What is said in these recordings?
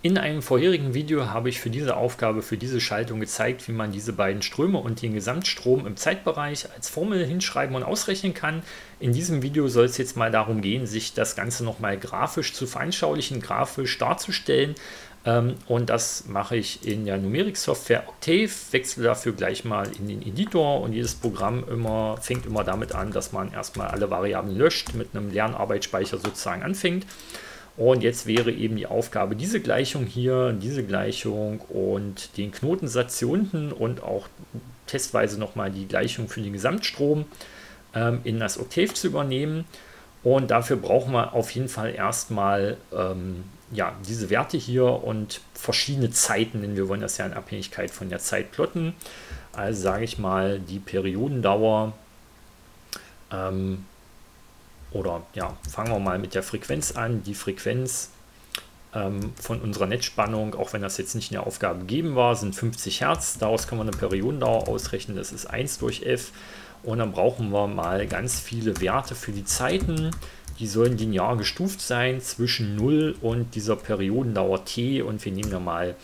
In einem vorherigen Video habe ich für diese Aufgabe, für diese Schaltung gezeigt, wie man diese beiden Ströme und den Gesamtstrom im Zeitbereich als Formel hinschreiben und ausrechnen kann. In diesem Video soll es jetzt mal darum gehen, sich das Ganze nochmal grafisch zu veranschaulichen, grafisch darzustellen. Und das mache ich in der Numerik-Software Octave, wechsle dafür gleich mal in den Editor und jedes Programm fängt immer damit an, dass man erstmal alle Variablen löscht, mit einem leeren Arbeitsspeicher sozusagen anfängt. Und jetzt wäre eben die Aufgabe, diese Gleichung hier, diese Gleichung und den Knotensatz hier unten und auch testweise nochmal die Gleichung für den Gesamtstrom in das Octave zu übernehmen. Und dafür brauchen wir auf jeden Fall erstmal ja, diese Werte hier und verschiedene Zeiten, denn wir wollen das ja in Abhängigkeit von der Zeit plotten. Also sage ich mal, die Periodendauer oder ja, fangen wir mal mit der Frequenz an. Die Frequenz von unserer Netzspannung, auch wenn das jetzt nicht in der Aufgabe gegeben war, sind 50 Hertz. Daraus kann man eine Periodendauer ausrechnen, das ist 1 durch f. Und dann brauchen wir mal ganz viele Werte für die Zeiten. Die sollen linear gestuft sein zwischen 0 und dieser Periodendauer t. Und wir nehmen da mal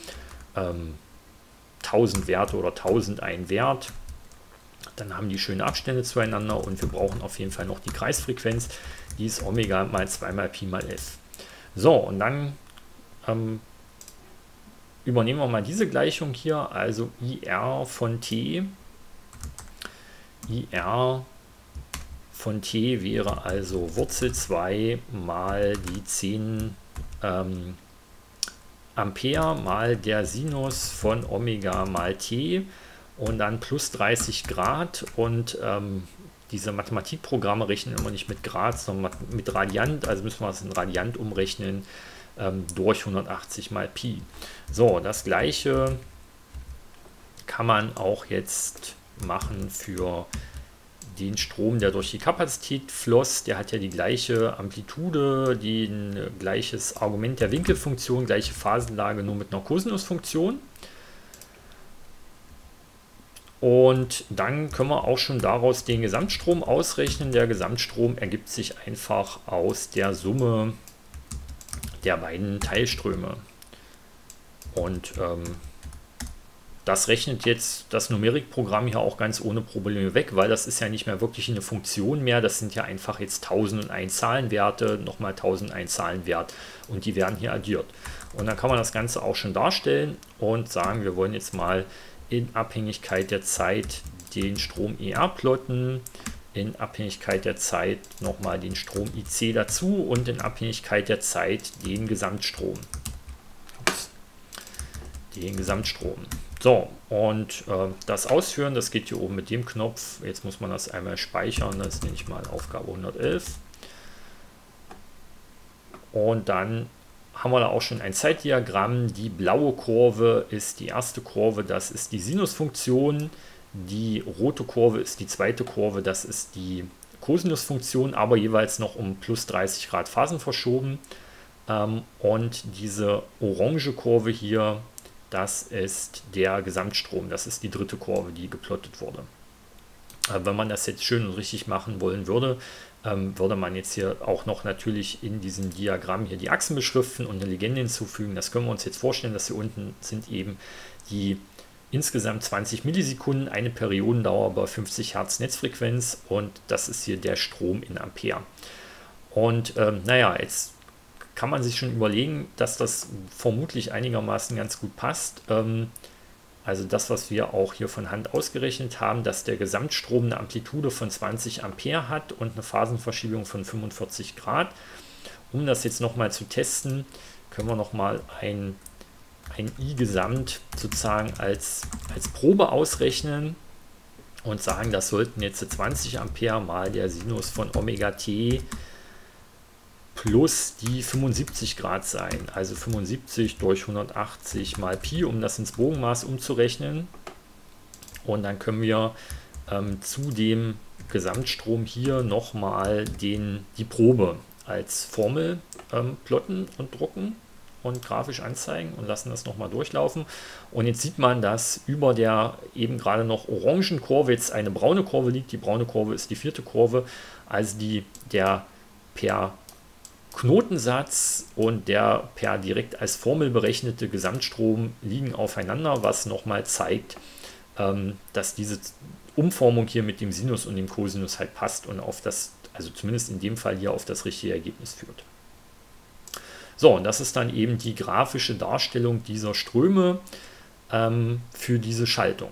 1000 Werte oder 1001 Wert. Dann haben die schöne Abstände zueinander und wir brauchen auf jeden Fall noch die Kreisfrequenz, die ist Omega mal 2 mal Pi mal f. So, und dann übernehmen wir mal diese Gleichung hier, also IR von t. IR von t wäre also Wurzel 2 mal die 10 Ampere mal der Sinus von Omega mal t. Und dann plus 30 Grad und diese Mathematikprogramme rechnen immer nicht mit Grad, sondern mit Radiant, also müssen wir es in Radiant umrechnen durch 180 mal Pi. So, das gleiche kann man auch jetzt machen für den Strom, der durch die Kapazität floss. Der hat ja die gleiche Amplitude, gleiches Argument der Winkelfunktion, gleiche Phasenlage, nur mit einer Kosinusfunktion. Und dann können wir auch schon daraus den Gesamtstrom ausrechnen. Der Gesamtstrom ergibt sich einfach aus der Summe der beiden Teilströme. Und das rechnet jetzt das Numerikprogramm hier auch ganz ohne Probleme weg, weil das ist ja nicht mehr wirklich eine Funktion mehr. Das sind ja einfach jetzt 1001 Zahlenwerte, nochmal 1001 Zahlenwert und die werden hier addiert. Und dann kann man das Ganze auch schon darstellen und sagen, wir wollen jetzt mal in Abhängigkeit der Zeit den Strom ER plotten, in Abhängigkeit der Zeit nochmal den Strom IC dazu und in Abhängigkeit der Zeit den Gesamtstrom. So, und das Ausführen, das geht hier oben mit dem Knopf. Jetzt muss man das einmal speichern, das nenne ich mal Aufgabe 111. Und dann haben wir da auch schon ein Zeitdiagramm. Die blaue Kurve ist die erste Kurve, das ist die Sinusfunktion. Die rote Kurve ist die zweite Kurve, das ist die Kosinusfunktion, aber jeweils noch um plus 30 Grad Phasen verschoben. Und diese orange Kurve hier, das ist der Gesamtstrom. Das ist die dritte Kurve, die geplottet wurde. Wenn man das jetzt schön und richtig machen wollen würde, würde man jetzt hier auch noch natürlich in diesem Diagramm hier die Achsen beschriften und eine Legende hinzufügen. Das können wir uns jetzt vorstellen, dass hier unten sind eben die insgesamt 20 Millisekunden, eine Periodendauer bei 50 Hertz Netzfrequenz und das ist hier der Strom in Ampere. Und naja, jetzt kann man sich schon überlegen, dass das vermutlich einigermaßen ganz gut passt. Also das, was wir auch hier von Hand ausgerechnet haben, dass der Gesamtstrom eine Amplitude von 20 Ampere hat und eine Phasenverschiebung von 45 Grad. Um das jetzt nochmal zu testen, können wir nochmal ein I-Gesamt sozusagen als Probe ausrechnen und sagen, das sollten jetzt 20 Ampere mal der Sinus von Omega t plus die 75 Grad sein, also 75 durch 180 mal Pi, um das ins Bogenmaß umzurechnen. Und dann können wir zu dem Gesamtstrom hier nochmal die Probe als Formel plotten und drucken und grafisch anzeigen und lassen das nochmal durchlaufen. Und jetzt sieht man, dass über der eben gerade noch orangen Kurve jetzt eine braune Kurve liegt. Die braune Kurve ist die vierte Kurve, also der per Knotensatz und der per direkt als Formel berechnete Gesamtstrom liegen aufeinander, was nochmal zeigt, dass diese Umformung hier mit dem Sinus und dem Cosinus halt passt und auf das, also zumindest in dem Fall hier, auf das richtige Ergebnis führt. So, und das ist dann eben die grafische Darstellung dieser Ströme für diese Schaltung.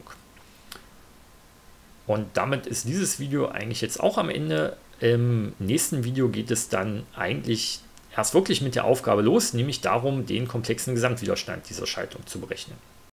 Und damit ist dieses Video eigentlich jetzt auch am Ende. Im nächsten Video geht es dann eigentlich erst wirklich mit der Aufgabe los, nämlich darum, den komplexen Gesamtwiderstand dieser Schaltung zu berechnen.